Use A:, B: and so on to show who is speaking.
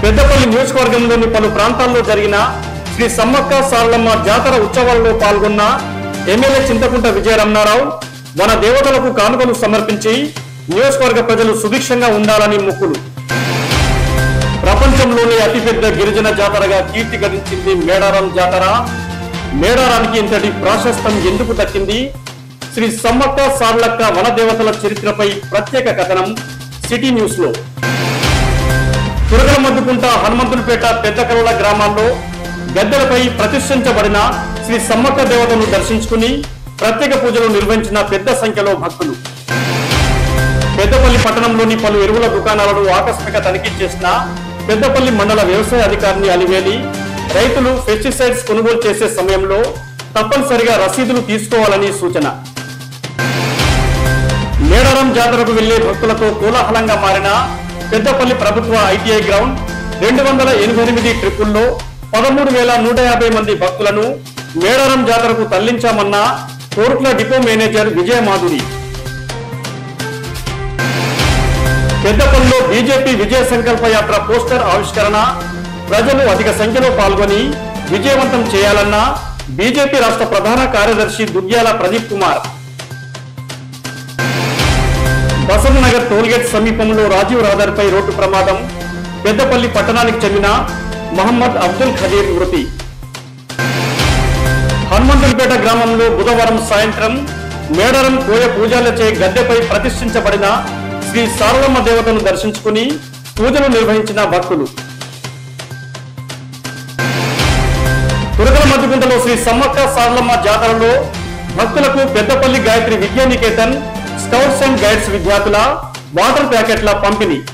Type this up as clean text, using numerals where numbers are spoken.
A: పెద్దపల్లి నియోజకవర్గంలోని పలు ప్రాంతాల్లో జరిగిన శ్రీ సమ్మక్క సారలమ్మ జాతర ఉత్సవాలలో పాల్గొన్న ఎమ్మెల్యే చింతకుంట విజయరమణారావు మన దేవతలకు కానుకలు సమర్పించి నియోజకవర్గ ప్రజలు సుభిక్షంగా ఉండాలని మొక్కులు. ప్రపంచంలోనే అతిపెద్ద గిరిజన జాతరగా కీర్తి గడించింది మేడారం జాతర. మేడారానికి ఇంతటి ప్రాశస్త్యం ఎందుకు దక్కింది? శ్రీ సమ్మక్క సారలక్క వనదేవతల చరిత్రపై ప్రత్యేక కథనం సిటీ న్యూస్ లో. తురగల మద్దుకుంట, హనుమంతులపేట, పెద్దకరల గ్రామాల్లో గద్దెలపై ప్రతిష్ఠించబడిన శ్రీ సమ్మక్క దేవతను దర్శించుకుని ప్రత్యేక పూజలు నిర్వహించిన పెద్ద సంఖ్యలో భక్తులు. పెద్దపల్లి పట్టణంలోని పలు ఎరువుల దుకాణాలను ఆకస్మిక తనిఖీ చేసిన పెద్దపల్లి మండల వ్యవసాయ అధికారిని అలివేలి రైతులు పెస్టిసైడ్స్ కొనుగోలు చేసే సమయంలో తప్పనిసరిగా రసీదులు తీసుకోవాలని సూచన. మేడారం జాతరకు వెళ్లే భక్తులతో కోలాహలంగా మారిన పెద్దపల్లి ప్రభుత్వ ఐటీఐ గ్రౌండ్ 288 ట్రిప్పుల్లో 13,150 మంది భక్తులను మేడారం జాతరకు తరలించామన్న కోరుట్ల డిపో మేనేజర్ విజయమాధురి. పెద్దపల్లిలో బీజేపీ విజయ సంకల్ప యాత్ర పోస్టర్ ఆవిష్కరణ. ప్రజలు అధిక సంఖ్యలో పాల్గొని విజయవంతం చేయాలన్న బీజేపీ రాష్ట్ర ప్రధాన కార్యదర్శి దుగ్గ్యాల ప్రదీప్ కుమార్. బసవ్ నగర్ టోల్గేట్ సమీపంలో రాజీవ్ రహదారిపై రోడ్డు ప్రమాదం. పెద్దపల్లి పట్టణానికి చెందిన మహమ్మద్ అబ్దుల్ ఖదీర్ మృతి. హనుమంతులపేట గ్రామంలో బుధవారం సాయంత్రం మేడారం కోయ పూజలచే గద్దెపై ప్రతిష్ఠించబడిన శ్రీ సారలమ్మ దేవతను దర్శించుకుని పూజలు నిర్వహించిన భక్తులు. తురగల మద్దుకుంటలో శ్రీ సమ్మక్క సారలమ్మ జాతరలో భక్తులకు Peddapalli Gayatri Vidyaniketan scouts and guides విద్యార్థుల వాటర్ ప్యాకెట్ల పంపిణీ.